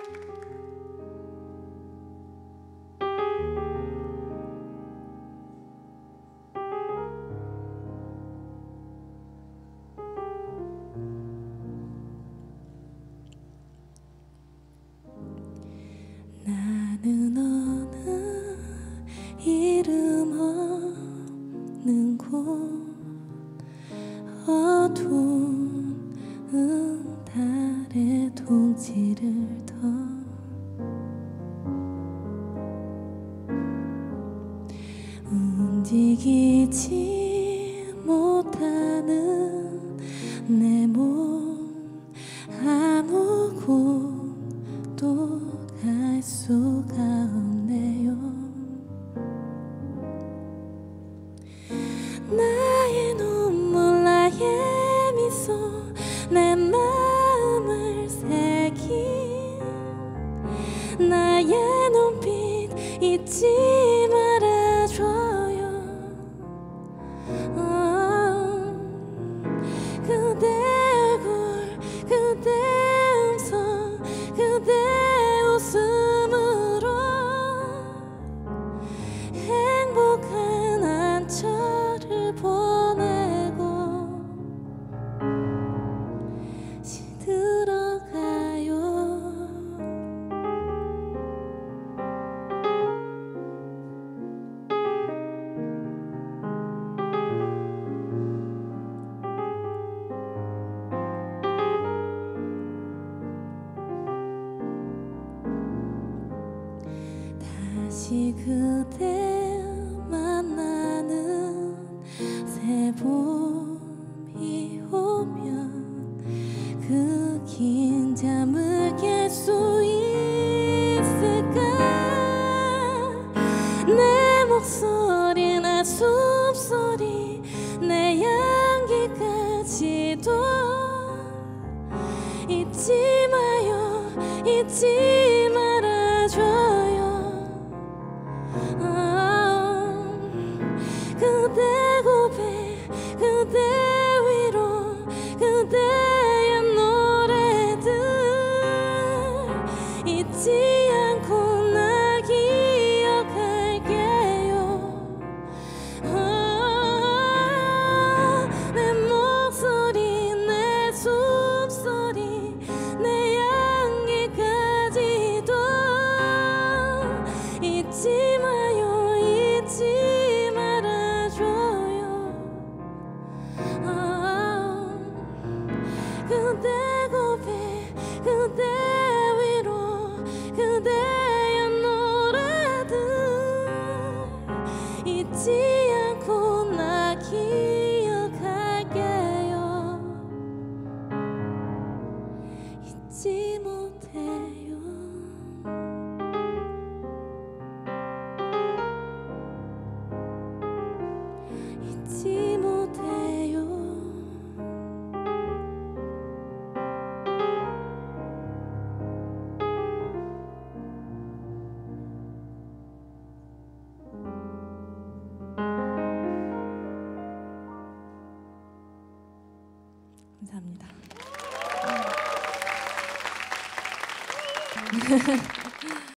나는 어느 이름 없는 곳 어두운 달의 동지를 더 움직이지 못하는 내 몸 아무곳도 갈 수가 없네요. 나의 눈물 나의 미소 내 마음을 새긴 나의 눈빛 잊지 말아줘요. 그대 얼굴 그대 음성 그대 웃음으로 행복한 한철을 보내고 들어가요. 다시 그대 만나는 새 봄이 오면 그 긴 잠을 깰 수 있을까. 내 목소리 내 숨소리 내 향기까지도 잊지 마요 잊지 말아줘요. 그대 고백 그대 위로 그대의 노래들 잊지 않고 나 기억할게요. 내 목소리 내 숨소리 내 향기까지도 잊지 마요 잊지 말아줘요. 그대 고백 그대 위로 그대의 노래들 잊지 않고 나 기억할게요. 잊지 못해요. 잊지 못해요. 감사합니다.